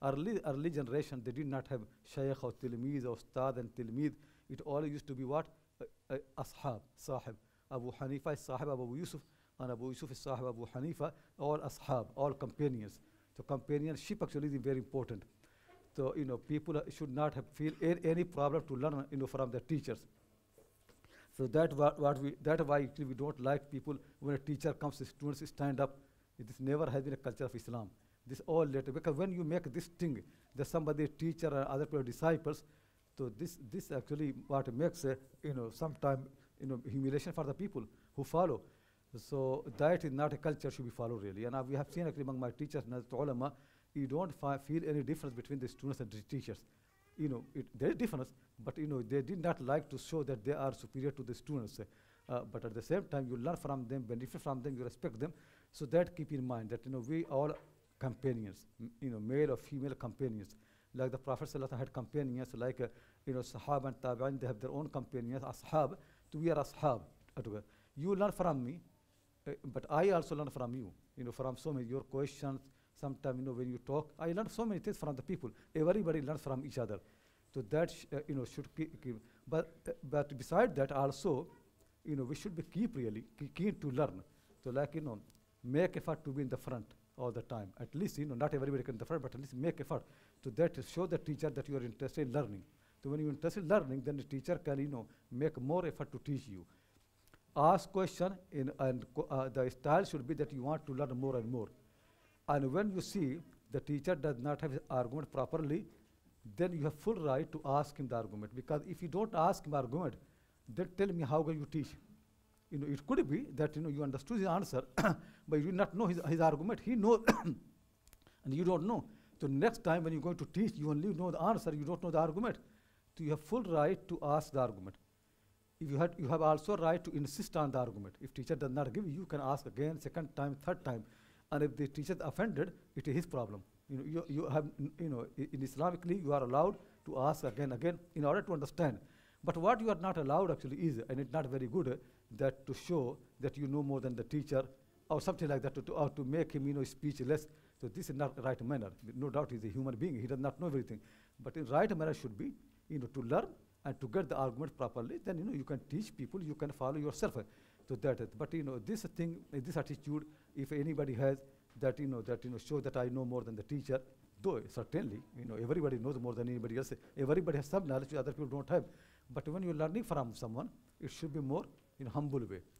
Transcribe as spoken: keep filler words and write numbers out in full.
early early generation, they did not have shaykh or tilmiz or ustad and tilmiz. It all used to be what? Uh, uh, ashab, sahib. Abu Hanifa is sahib Abu Yusuf, and Abu Yusuf is sahib Abu Hanifa, all ashab, all companions. So companionship actually is very important. So, you know, people uh, should not have feel a any problem to learn, you know, from their teachers. So that what, what we, that why actually we don't like people, when a teacher comes, the students stand up. This never has been a culture of Islam. This all later, because when you make this thing, that somebody, teacher or other people, disciples, so this, this actually what makes, uh, you know, sometime, you know, humiliation for the people who follow. So that is not a culture should be followed really. And uh, we have seen actually among my teachers, Nazat ulama, you don't feel any difference between the students and the teachers. You know, it, there is difference, but you know, they did not like to show that they are superior to the students. Uh, but at the same time, you learn from them, benefit from them, you respect them. So that keep in mind that, you know, we all companions, you know, male or female companions. Like the Prophet ﷺ had companions, like, uh, you know, Sahaba and Tabi'in, they have their own companions, Ashab, to we are Ashab. You learn from me, uh, but I also learn from you, you know, from so many, your questions. Sometimes, you know, when you talk, I learn so many things from the people. Everybody learns from each other. So that, sh uh, you know, should keep, keep. But, uh, but beside that also, you know, we should be keep really keen to learn. So like, you know, make effort to be in the front all the time. At least, you know, not everybody can in the front, but at least make effort. So that show the teacher that you are interested in learning. So when you're interested in learning, then the teacher can, you know, make more effort to teach you. Ask question, in, and uh, the style should be that you want to learn more and more. And when you see the teacher does not have his argument properly, then you have full right to ask him the argument. Because if you don't ask him argument, then tell me how can you teach. You know, it could be that, you know, you understood his answer, but you do not know his, his argument. He knows, and you don't know. So next time when you're going to teach, you only know the answer, you don't know the argument. So you have full right to ask the argument. If you, had, you have also right to insist on the argument. If teacher does not give you, you can ask again, second time, third time. And if the teacher is offended, it is his problem. You know, you, you have, you know, in Islamically, you are allowed to ask again, again, in order to understand. But what you are not allowed actually is, and it's not very good, uh, that to show that you know more than the teacher, or something like that, to, to, or to make him, you know, speechless. So this is not the right manner. No doubt he's a human being. He does not know everything. But in right manner should be, you know, to learn and to get the argument properly. Then, you know, you can teach people, you can follow yourself. Uh, So that is, but you know, this thing, uh, this attitude, if anybody has that, you know, that, you know, show that I know more than the teacher, though certainly, you know, everybody knows more than anybody else. Everybody has some knowledge which other people don't have. But when you're learning from someone, it should be more in humble way.